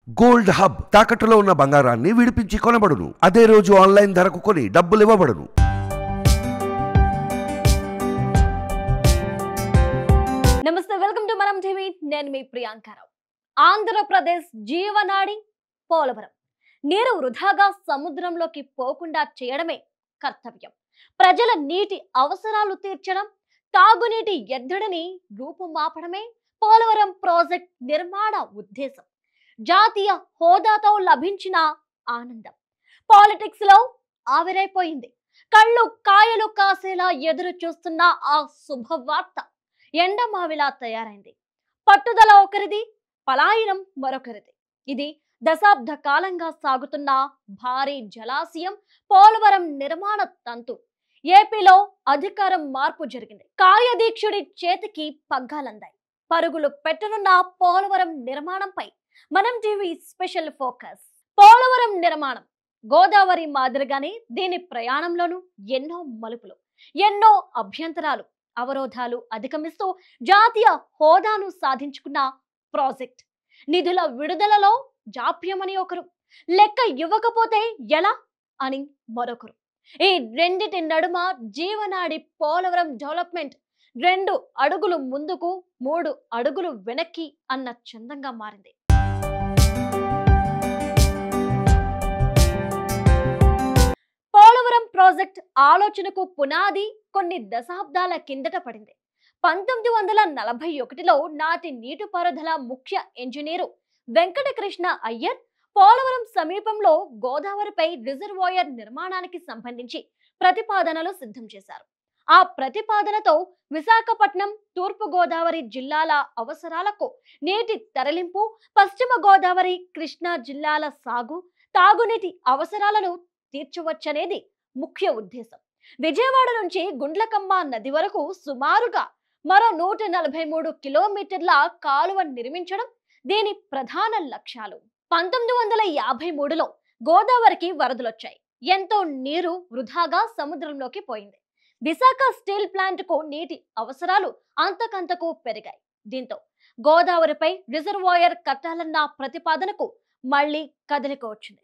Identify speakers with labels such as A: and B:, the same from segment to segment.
A: Gold hub తాకట్టులో ఉన్న బంగారాన్ని విడిపించి కొనబడును. అదే రోజు ఆన్లైన్ ధరకు కొని డబ్బులు ఇవ్వబడును.
B: నమస్తే, వెల్కమ్ టు మనం టీవీ. నేను మీ ప్రియాంకరావు. ఆంధ్రప్రదేశ్ జీవనాడి పోలవరం. నీరు వృధాగా సముద్రంలోకి పోకుండా చేయడమే కర్తవ్యం. ప్రజల నీటి అవసరాలు తీర్చడం, తాగునీటి ఎద్దడిని రూపుమాపడమే పోలవరం ప్రాజెక్ట్ నిర్మాణ ఉద్దేశం. జాతీయ హోదాతో లభించిన ఆనందం పాలిటిక్స్ లో ఆవిరైపోయింది. కళ్ళు కాయలు కాసేలా ఎదురు చూస్తున్న ఆ శుభవార్త ఎండమావిలా తయారైంది. పట్టుదల ఒకరిది, పలాయనం మరొకరిది. ఇది దశాబ్ద కాలంగా సాగుతున్న భారీ జలాశయం పోలవరం నిర్మాణ తంతు. ఏపీలో అధికారం మార్పు జరిగింది. కార్యదీక్షుడి చేతికి పగ్గాలందాయి. పరుగులు పెట్టనున్న పోలవరం నిర్మాణంపై మనం టీవీ స్పెషల్ ఫోకస్. పోలవరం నిర్మాణం గోదావరి మాదిరిగానే దీని ప్రయాణంలోనూ ఎన్నో మలుపులు, ఎన్నో అభ్యంతరాలు, అవరోధాలు అధిగమిస్తూ జాతీయ హోదాను సాధించుకున్న ప్రాజెక్ట్. నిధుల విడుదలలో జాప్యమని ఒకరు, లెక్క ఇవ్వకపోతే ఎలా అని మరొకరు. ఈ రెండిటి నడుమ జీవనాడి పోలవరం డెవలప్మెంట్ 2 అడుగులు ముందుకు 3 అడుగులు వెనక్కి అన్న చందంగా మారింది. పోలవరం ప్రాజెక్ట్ ఆలోచనకు పునాది కొన్ని దశాబ్దాల కిందట పడింది. 1941లో నాటి నీటిపారుదల ముఖ్య ఇంజనీరు వెంకటకృష్ణ అయ్యర్ పోలవరం సమీపంలో గోదావరిపై రిజర్వాయర్ నిర్మాణానికి సంబంధించి ప్రతిపాదనలు సిద్ధం చేశారు. ఆ ప్రతిపాదనతో విశాఖపట్నం, తూర్పు గోదావరి జిల్లాల అవసరాలకు నీటి తరలింపు, పశ్చిమ గోదావరి, కృష్ణా జిల్లాల సాగు, తాగునీటి అవసరాలను తీర్చవచ్చనేది ముఖ్య ఉద్దేశం. విజయవాడ నుంచి గుండ్లకమ్మ నది వరకు సుమారుగా మరో 143 కిలోమీటర్ల కాలువ నిర్మించడం దీని ప్రధాన లక్ష్యాలు. 1953లో గోదావరికి వరదలొచ్చాయి. ఎంతో నీరు వృధాగా సముద్రంలోకి పోయింది. విశాఖ స్టీల్ ప్లాంట్ కు నీటి అవసరాలు అంతకంతకు పెరిగాయి. దీంతో గోదావరిపై రిజర్వాయర్ కట్టాలన్న ప్రతిపాదనకు మళ్లీ కదలిక వచ్చింది.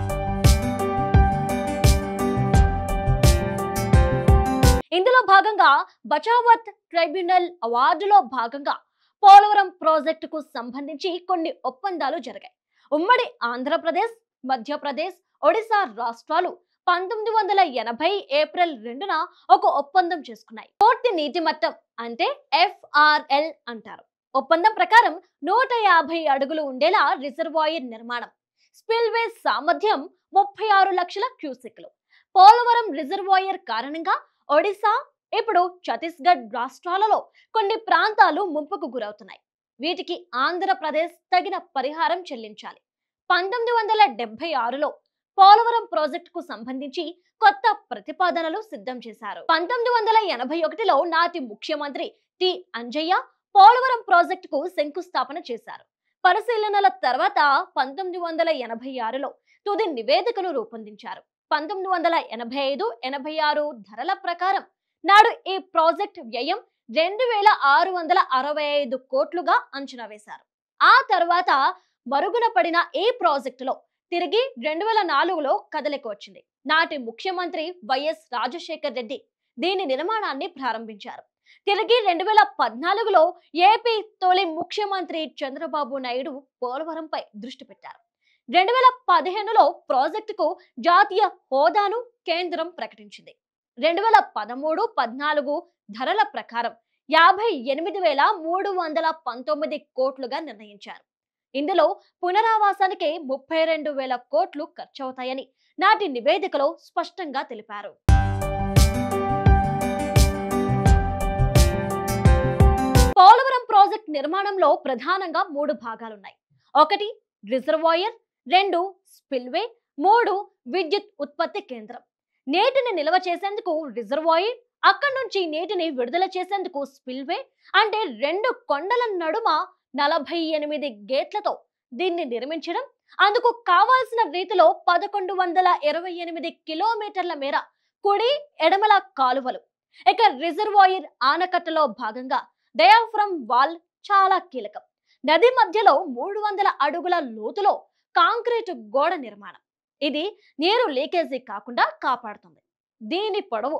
B: ఇందులో భాగంగా బచావత్ ట్రైబ్యునల్ అవార్డులో భాగంగా పోలవరం ప్రాజెక్టుకు సంబంధించి కొన్ని ఒప్పందాలు జరిగాయి. ఉమ్మడి ఆంధ్రప్రదేశ్, మధ్యప్రదేశ్, ఒడిశా రాష్ట్రాలు 1980 ఏప్రిల్ 2న ఒక ఒప్పందం చేసుకున్నాయి. పూర్తి నీటి మట్టం అంటే FRL అంటారు. ఒప్పందం ప్రకారం 150 అడుగులు ఉండేలా రిజర్వాయర్ నిర్మాణం, స్పిల్వే సామర్థ్యం 36 లక్షల క్యూసెక్లు. పోలవరం రిజర్వాయర్ కారణంగా ఒడిశా, ఇప్పుడు ఛత్తీస్గఢ్ రాష్ట్రాలలో కొన్ని ప్రాంతాలు ముంపుకు గురవుతున్నాయి. వీటికి ఆంధ్రప్రదేశ్ తగిన పరిహారం చెల్లించాలి. 1976లో పోలవరం ప్రాజెక్టుకు సంబంధించి కొత్త ప్రతిపాదనలు సిద్ధం చేశారు. 1981లో నాటి ముఖ్యమంత్రి టి అంజయ్య పోలవరం ప్రాజెక్టుకు శంకుస్థాపన చేశారు. పరిశీలనల తర్వాత 1986లో తుది నివేదికను రూపొందించారు. 1985-86 ధరల ప్రకారం నాడు ఈ ప్రాజెక్ట్ వ్యయం 2665 కోట్లుగా అంచనా వేశారు. ఆ తర్వాత మరుగున పడిన ఈ ప్రాజెక్టులో తిరిగి 2004లో కదలిక వచ్చింది. నాటి ముఖ్యమంత్రి వైఎస్ రాజశేఖర్ రెడ్డి దీని నిర్మాణాన్ని ప్రారంభించారు. తిరిగి 2014లో ఏపీ తొలి ముఖ్యమంత్రి చంద్రబాబు నాయుడు పోలవరంపై దృష్టి పెట్టారు. 2015లో ప్రాజెక్టుకు జాతీయ హోదాను కేంద్రం ప్రకటించింది. 2013-14 ధరల ప్రకారం 58,319 కోట్లుగా నిర్ణయించారు. ఇందులో పునరావాసానికి 32,000 కోట్లు ఖర్చవుతాయని నాటి నివేదికలో స్పష్టంగా తెలిపారు. పోలవరం ప్రాజెక్ట్ నిర్మాణంలో ప్రధానంగా 3 భాగాలున్నాయి. 1 రిజర్వాయర్, 2 స్పిల్వే, 3 విద్యుత్ ఉత్పత్తి కేంద్రం. నీటిని నిల్వ చేసేందుకు రిజర్వాయర్, అక్కడి నుంచి నీటిని విడుదల చేసేందుకు స్పిల్వే, అంటే 2 కొండల నడుమ 48 గేట్లతో దీన్ని నిర్మించడం, అందుకు కావాల్సిన రీతిలో 1128 కిలోమీటర్ల మేర కుడి ఎడమల కాలువలు. ఇక రిజర్వాయర్ ఆనకట్టలో భాగంగా డయాఫ్రమ్ వాల్ చాలా కీలకం. నది మధ్యలో 300 అడుగుల లోతులో కాంక్రీటు గోడ నిర్మాణం. ఇది నీరు లీకేజీ కాకుండా కాపాడుతుంది. దీని పొడవు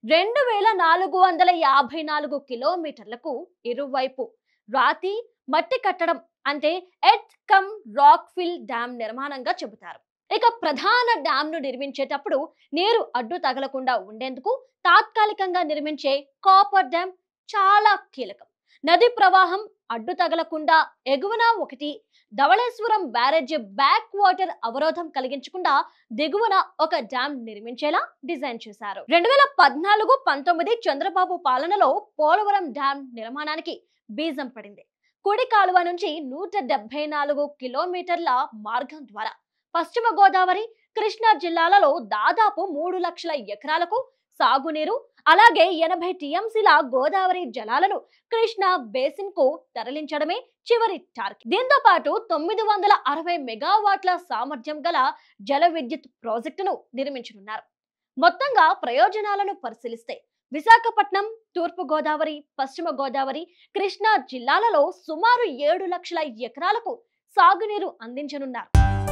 B: 2454 కిలోమీటర్లకు. ఇరువైపు రాతి మట్టి కట్టడం అంటే earth cum rock fill dam నిర్మాణంగా చెబుతారు. ఇక ప్రధాన డ్యామ్ ను నిర్మించేటప్పుడు నీరు అడ్డు తగలకుండా ఉండేందుకు తాత్కాలికంగా నిర్మించే కాపర్ డ్యామ్ చాలా కీలకం. నది ప్రవాహం అడ్డు తగలకుండా ఎగువన ఒకటి, ధవళేశ్వరం బ్యారేజ్ బ్యాక్ వాటర్ అవరోధం కలిగించకుండా దిగువన ఒక డ్యామ్ నిర్మించేలా డిజైన్ చేశారు. 2014-19 చంద్రబాబు పాలనలో పోలవరం డ్యామ్ నిర్మాణానికి బీజం పడింది. కుడి కాలువ నుంచి 174 కిలోమీటర్ల మార్గం ద్వారా పశ్చిమ గోదావరి, కృష్ణా జిల్లాలలో దాదాపు 3 లక్షల ఎకరాలకు సాగునీరు, అలాగే 80 టీఎంసీల గోదావరి జలాలను కృష్ణా బేసిన్ కు తరలించడమే చివరి టార్గెట్. దీంతో పాటు 960 మెగావాట్ల సామర్థ్యం గల జల విద్యుత్ ప్రాజెక్టును నిర్మించనున్నారు. మొత్తంగా ప్రయోజనాలను పరిశీలిస్తే విశాఖపట్నం, తూర్పు గోదావరి, పశ్చిమ గోదావరి, కృష్ణా జిల్లాలలో సుమారు 7 లక్షల ఎకరాలకు సాగునీరు అందించనున్నారు.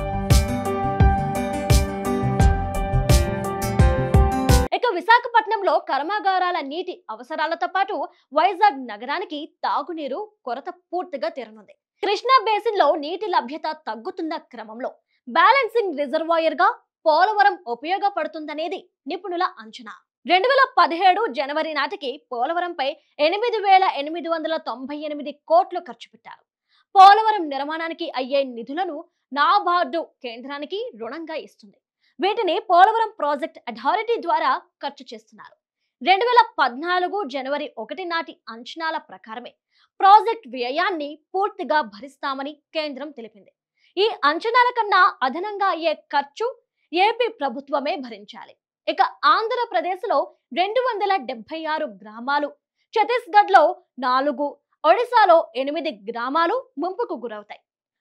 B: ఇక విశాఖపట్నంలో కర్మాగారాల నీటి అవసరాలతో పాటు వైజాగ్ నగరానికి తాగునీరు కొరత పూర్తిగా తీరనుంది. కృష్ణా బేసిన్ లో నీటి లభ్యత తగ్గుతున్న క్రమంలో బ్యాలెన్సింగ్ రిజర్వాయర్ గా పోలవరం ఉపయోగపడుతుందనేది నిపుణుల అంచనా. 2017 జనవరి నాటికి పోలవరంపై 8,898 కోట్లు ఖర్చు పెట్టారు. పోలవరం నిర్మాణానికి అయ్యే నిధులను నాబార్డు కేంద్రానికి రుణంగా ఇస్తుంది. వీటిని పోలవరం ప్రాజెక్ట్ అథారిటీ ద్వారా ఖర్చు చేస్తున్నారు. 2014 జనవరి 1 నాటి అంచనాల ప్రకారమే ప్రాజెక్ట్ వ్యయాన్ని పూర్తిగా భరిస్తామని కేంద్రం తెలిపింది. ఈ అంచనాల కన్నా అదనంగా అయ్యే ఖర్చు ఏపీ ప్రభుత్వమే భరించాలి. ఇక ఆంధ్రప్రదేశ్లో 276 గ్రామాలు, ఛత్తీస్గఢ్ లో 4, ఒడిశాలో 8 గ్రామాలు ముంపుకు గురవుతాయి.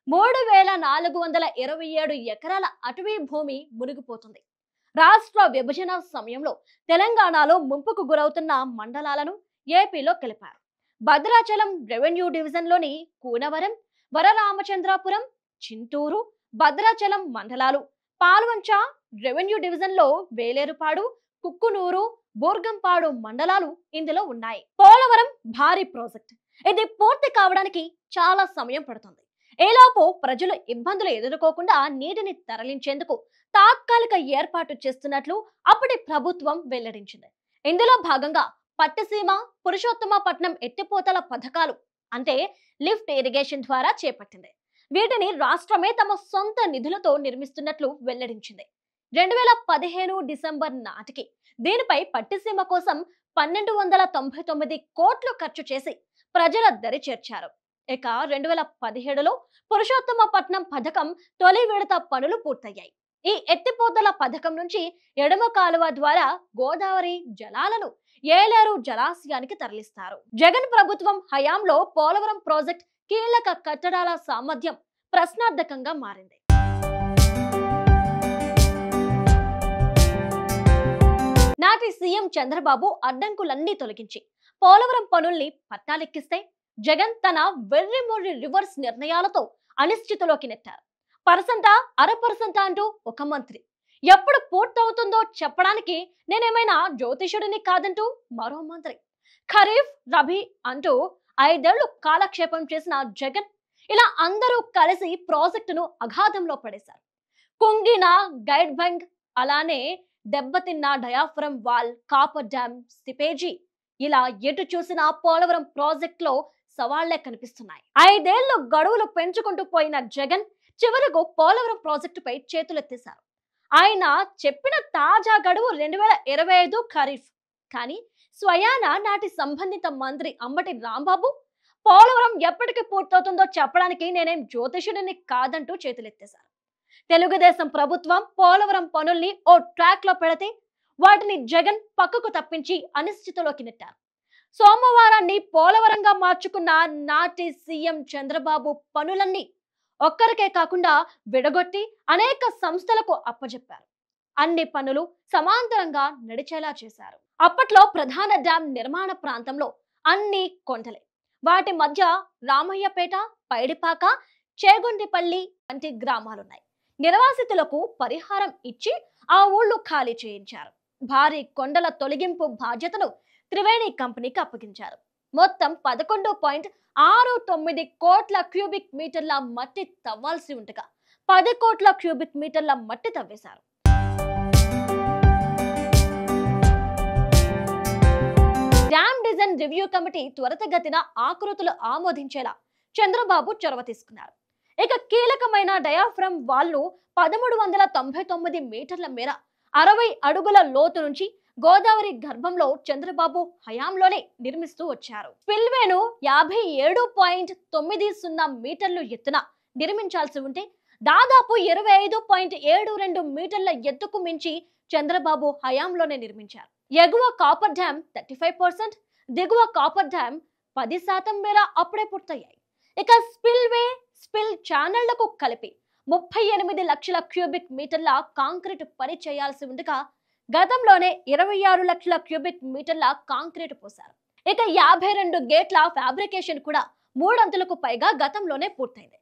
B: 3,427 ఎకరాల అటవీ భూమి మునిగిపోతుంది. రాష్ట్ర విభజన సమయంలో తెలంగాణలో ముంపుకు గురవుతున్న మండలాలను ఏపీలో కలిపారు. భద్రాచలం రెవెన్యూ డివిజన్లోని కూనవరం, వరరామచంద్రాపురం, చింతూరు, భద్రాచలం మండలాలు, పాల్వంచ రెవెన్యూ డివిజన్లో వేలేరుపాడు, కుక్కునూరు, బోర్గంపాడు మండలాలు ఇందులో ఉన్నాయి. పోలవరం భారీ ప్రాజెక్ట్. ఇది పూర్తి కావడానికి చాలా సమయం పడుతుంది. ఏలోపు ప్రజలు ఇబ్బందులు ఎదుర్కోకుండా నీటిని తరలించేందుకు తాత్కాలిక ఏర్పాటు చేస్తున్నట్లు అప్పటి ప్రభుత్వం వెల్లడించింది. ఇందులో భాగంగా పట్టిసీమ, పురుషోత్తమపట్నం ఎత్తిపోతల పథకాలు అంటే లిఫ్ట్ ఇరిగేషన్ ద్వారా చేపట్టింది. వీటిని రాష్ట్రమే తమ సొంత నిధులతో నిర్మిస్తున్నట్లు వెల్లడించింది. 2015 డిసెంబర్ నాటికి దీనిపై పట్టిసీమ కోసం 1,299 కోట్లు ఖర్చు చేసి ప్రజల దరి చేర్చారు. ఇక 2017లో పురుషోత్తమపట్నం పథకం తొలి విడత పనులు పూర్తయ్యాయి. ఈ ఎత్తిపోతల పథకం నుంచి ఎడమ కాలువ ద్వారా గోదావరి జలాలను ఏలేరు జలాశయానికి తరలిస్తారు. జగన్ ప్రభుత్వం హయాంలో పోలవరం ప్రాజెక్ట్ కీలక కట్టడాల సామర్థ్యం ప్రశ్నార్థకంగా మారింది. నాటి సీఎం చంద్రబాబు అడ్డంకులన్నీ తొలగించి పోలవరం పనుల్ని పట్టాలెక్కిస్తే జగన్ తన వెర్రిమొర్రి రివర్స్ నిర్ణయాలతో అనిశ్చితిలోకి నెట్టారు. పర్సెంటా, 0.5% అంటూ ఒక మంత్రి, ఎప్పుడు పూర్తవుతుందో చెప్పడానికి నేనేమైనా జ్యోతిషుడిని కాదంటూ మరో మంత్రి, ఖరీఫ్, రబీ అంటూ 5 ఏళ్లు కాలక్షేపం చేసిన జగన్ ఇలా అందరూ కలిసి ప్రాజెక్టును అగాధంలో పడేశారు. కుంగిన గైడ్ బంక్, అలానే దెబ్బతిన్న diaphragm wall, coffer dam, seepage, ఇలా ఎటు చూసినా పోలవరం ప్రాజెక్ట్ లో సవాళ్లే కనిపిస్తున్నాయి. 5 ఏళ్లు గడువులు పెంచుకుంటూ పోయిన జగన్ చివరకు పోలవరం ప్రాజెక్టుపై చేతులెత్తేశారు. ఆయన చెప్పిన తాజా గడువు 2025 ఖరీఫ్. కానీ స్వయాన నాటి సంబంధిత మంత్రి అంబటి రాంబాబు పోలవరం ఎప్పటికి పూర్తవుతుందో చెప్పడానికి నేనేం జ్యోతిషుడిని కాదంటూ చేతులెత్తేశారు. తెలుగుదేశం ప్రభుత్వం పోలవరం పనుల్ని ఓ ట్రాక్ లో పెడితే వాటిని జగన్ పక్కకు తప్పించి అనిశ్చితిలోకి నెట్టారు. సోమవారాన్ని పోలవరంగా మార్చుకున్న నాటి సీఎం చంద్రబాబు పనులన్నీ ఒక్కరికే కాకుండా విడగొట్టి అనేక సంస్థలకు అప్పజెప్పారు. అన్ని పనులు సమాంతరంగా నడిచేలా చేశారు. అప్పట్లో ప్రధాన డ్యాం నిర్మాణ ప్రాంతంలో అన్ని కొండలే. వాటి మధ్య రామయ్యపేట, పైడిపాక, చేగొండిపల్లి వంటి గ్రామాలున్నాయి. నిర్వాసితులకు పరిహారం ఇచ్చి ఆ ఊళ్ళు ఖాళీ చేయించారు. భారీ కొండల తొలగింపు బాధ్యతను త్రివేణి కంపెనీకి అప్పగించారు. మొత్తం 11.69 కోట్ల క్యూబిక్ మీటర్ల మట్టి తవ్వాల్సి ఉండగా 10 కోట్ల క్యూబిక్ మీటర్ల మట్టి తవ్వేశారు. డ్యామ్ డిజైన్ రివ్యూ కమిటీ త్వరితగతిన ఆకృతులు ఆమోదించేలా చంద్రబాబు చొరవ తీసుకున్నారు. ఇక కీలకమైన డయాఫ్రమ్ వాల్ ను 1399 మీటర్ల మేర 60 అడుగుల లోతు నుంచి గోదావరి గర్భంలో చంద్రబాబు హయాంలోనే నిర్మిస్తూ వచ్చారు. స్పిల్వేను 57.90 మీటర్లు ఎత్తున నిర్మించాల్సి ఉంటే దాదాపు 25.72 మీటర్ల ఎత్తుకు మించి చంద్రబాబు హయాంలోనే నిర్మించారు. ఎగువ కాపర్ డ్యామ్ 35%, దిగువ కాపర్ డ్యామ్ 10% మేర అప్పుడే పూర్తయ్యాయి. ఇక స్పిల్ ఛానళ్లకు కలిపి 38 లక్షల క్యూబిక్ మీటర్ల కాంక్రీట్ పని చేయాల్సి ఉండగా గతంలోనే 26 లక్షల క్యూబిక్ మీటర్ల కాంక్రీట్ పోశారు. ఇక 52 గేట్ల ఫ్యాబ్రికేషన్ కూడా 3 అంతులకు పైగా గతంలోనే పూర్తయింది.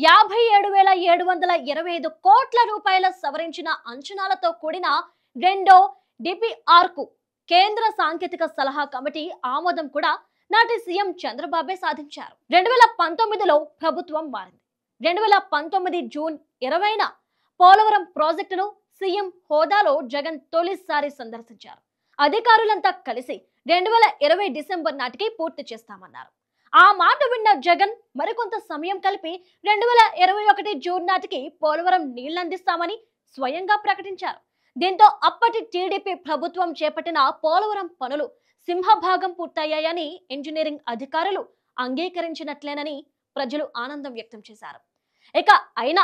B: 57,725 కోట్ల రూపాయల సవరించిన అంచనాలతో కూడిన రెండో డిపిఆర్ కు కేంద్ర సాంకేతిక సలహా కమిటీ ఆమోదం కూడా నాటి సీఎం చంద్రబాబే సాధించారు. 2019లో ప్రభుత్వం మారింది. 2019 జూన్ 20న పోలవరం ప్రాజెక్టును సీఎం హోదాలో జగన్ తొలిసారి సందర్శించారు. అధికారులంతా కలిసి 2020 డిసెంబర్ నాటికి పూర్తి చేస్తామన్నారు. ఆ మాట విన్న జగన్ మరికొంత సమయం కలిపి 2021 జూన్ నాటికి పోలవరం నీళ్లందిస్తామని స్వయంగా ప్రకటించారు. దీంతో అప్పటి టీడీపీ ప్రభుత్వం చేపట్టిన పోలవరం పనులు సింహభాగం పూర్తయ్యాయని ఇంజనీరింగ్ అధికారులు అంగీకరించినట్లేనని ప్రజలు ఆనందం వ్యక్తం చేశారు. ఇక అయినా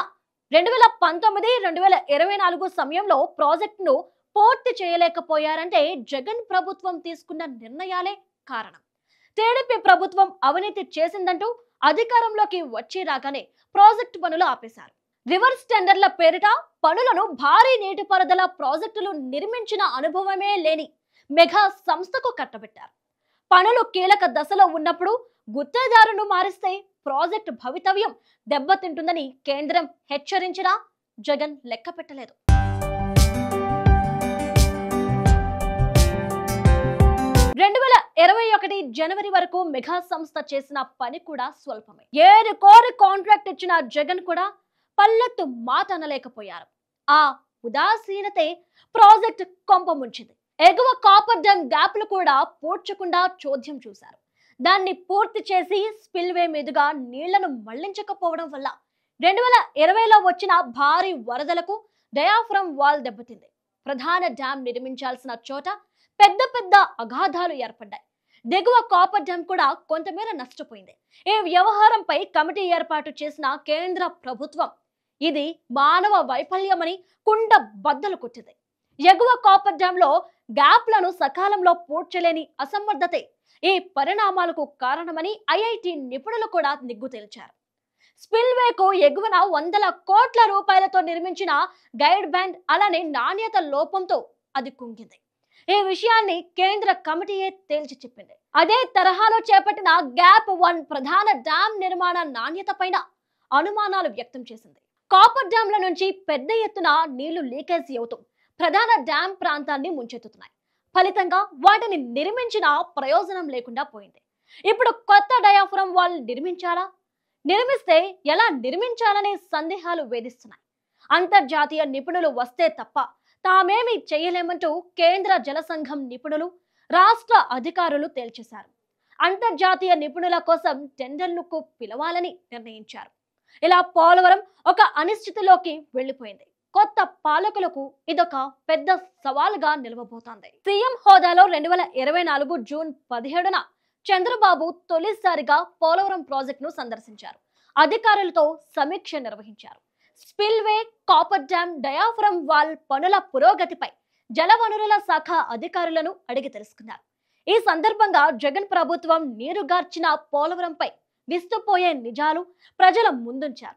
B: 2019-2024 సమయంలో ప్రాజెక్టును పూర్తి చేయలేకపోయారంటే జగన్ ప్రభుత్వం తీసుకున్న నిర్ణయాలే కారణం. టీడీపీ ప్రభుత్వం అవినీతి చేసిందంటూ అధికారంలోకి వచ్చి రాగానే ప్రాజెక్టు పనులు ఆపేశారు. రివర్స్ టెండర్ల పేరిట పనులను భారీ నీటిపారుదల ప్రాజెక్టులు నిర్మించిన అనుభవమే లేని మెగా సంస్థకు కట్టబెట్టారు. పనులు కీలక దశలో ఉన్నప్పుడు గుత్తేదారును మారిస్తే ప్రాజెక్టు భవితవ్యం దెబ్బతింటుందని కేంద్రం హెచ్చరించినా జగన్ లెక్క పెట్టలేదు. 2021 జనవరి వరకు మెగా సంస్థ చేసిన పని కూడా స్వల్పమే. 7 కోరి కాంట్రాక్ట్ ఇచ్చిన జగన్ కూడా పల్లెత్తు మాట అనలేకపోయారు. ఆ ఉదాసీనతే ప్రాజెక్ట్ కొంప ముంచింది. ఎగువ కాపర్ డ్యామ్ గ్యాప్లు కూడా పూడ్చకుండా చోద్యం చూశారు. దాన్ని పూర్తి చేసి స్పిల్వే మీదుగా నీళ్లను మళ్లించకపోవడం వల్ల 2020లో వచ్చిన భారీ వరదలకు డయాఫ్రమ్ వాల్ దెబ్బతింది. ప్రధాన డ్యామ్ నిర్మించాల్సిన చోట పెద్ద పెద్ద అగాధాలు ఏర్పడ్డాయి. దిగువ కాపర్ డ్యామ్ కూడా కొంతమేర నష్టపోయింది. ఈ వ్యవహారంపై కమిటీ ఏర్పాటు చేసిన కేంద్ర ప్రభుత్వం ఇది మానవ వైఫల్యమని కుండ బద్దలు కొట్టింది. ఎగువ కాపర్ డ్యామ్ లో గ్యాప్లను సకాలంలో పూడ్చలేని అసమర్థతే ఈ పరిణామాలకు కారణమని ఐఐటి నిపుణులు కూడా నిగ్గు తేల్చారు. స్పిల్వేకు ఎగువన 100 కోట్ల రూపాయలతో నిర్మించిన గైడ్ బ్యాండ్ అలానే నాణ్యత లోపంతో అది కుంగింది. ఈ విషయాన్ని కేంద్ర కమిటీయే తేల్చి చెప్పింది. అదే తరహాలో చేపట్టిన గ్యాప్ 1 ప్రధాన డ్యామ్ నిర్మాణ నాణ్యత పైన అనుమానాలు వ్యక్తం చేసింది. కాపర్ డ్యాంల నుంచి పెద్ద ఎత్తున నీళ్లు లీకేజీ అవుతూ ప్రధాన డ్యామ్ ప్రాంతాన్ని ముంచెత్తుతున్నాయి. ఫలితంగా వాటిని నిర్మించిన ప్రయోజనం లేకుండా పోయింది. ఇప్పుడు కొత్త డయాఫ్రమ్ వాల్ నిర్మించాలా, నిర్మిస్తే ఎలా నిర్మించాలనే సందేహాలు వేధిస్తున్నాయి. అంతర్జాతీయ నిపుణులు వస్తే తప్ప తామేమీ చేయలేమంటూ కేంద్ర జల సంఘం నిపుణులు, రాష్ట్ర అధికారులు తేల్చేశారు. అంతర్జాతీయ నిపుణుల కోసం టెండర్లకు పిలవాలని నిర్ణయించారు. ఇలా పోలవరం ఒక అనిశ్చితిలోకి వెళ్లిపోయింది. కొత్త పాలకులకు ఇదొక పెద్ద సవాల్గా నిలవబోతోంది. సీఎం హోదాలో 2024 జూన్ 17న చంద్రబాబు తొలిసారిగా పోలవరం ప్రాజెక్టును సందర్శించారు. అధికారులతో సమీక్ష నిర్వహించారు. Spillway, coffer dam, diaphragm wall పనుల పురోగతిపై జలవనరుల శాఖ అధికారులను అడిగి తెలుసుకున్నారు. ఈ సందర్భంగా జగన్ ప్రభుత్వం నీరుగార్చిన పోలవరంపై విస్తుపోయే నిజాలు ప్రజల ముందుంచారు.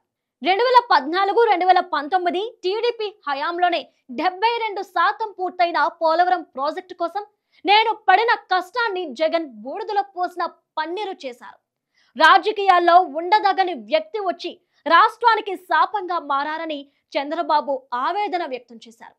B: 2014-2019 టీడీపీ హయాంలోనే 72% పూర్తయిన పోలవరం ప్రాజెక్టు కోసం నేను పడిన కష్టాన్ని జగన్ బూడిదలో పోసిన పన్నీరు చేశారు. రాజకీయాల్లో ఉండదగని వ్యక్తి వచ్చి రాష్ట్రానికి శాపంగా మారారని చంద్రబాబు ఆవేదన వ్యక్తం చేశారు.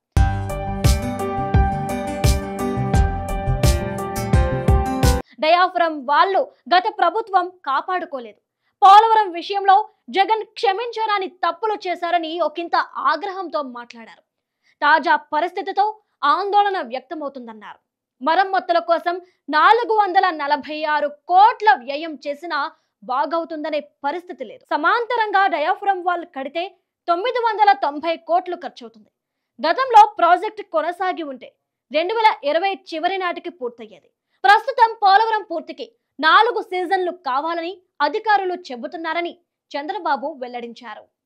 B: డయాఫ్రమ్ వాళ్ళు గత ప్రభుత్వం కాపాడుకోలేదు. పోలవరం విషయంలో జగన్ క్షమించరాని తప్పులు చేశారని ఒకంత ఆగ్రహంతో మాట్లాడారు. తాజా పరిస్థితితో ఆందోళన వ్యక్తమవుతుందన్నారు. మరమ్మతుల కోసం 446 కోట్ల వ్యయం చేసినా బాగవుతుందనే పరిస్థితి లేదు. సమాంతరంగా డయాఫ్రమ్ వాల్ కడితే 990 కోట్లు ఖర్చవుతుంది. గతంలో ప్రాజెక్టు కొనసాగి ఉంటే 2020 చివరి నాటికి పూర్తయ్యేది. ప్రస్తుతం పోలవరం పూర్తికి 4 సీజన్లు కావాలని అధికారులు చెబుతున్నారని చంద్రబాబు వెల్లడించారు.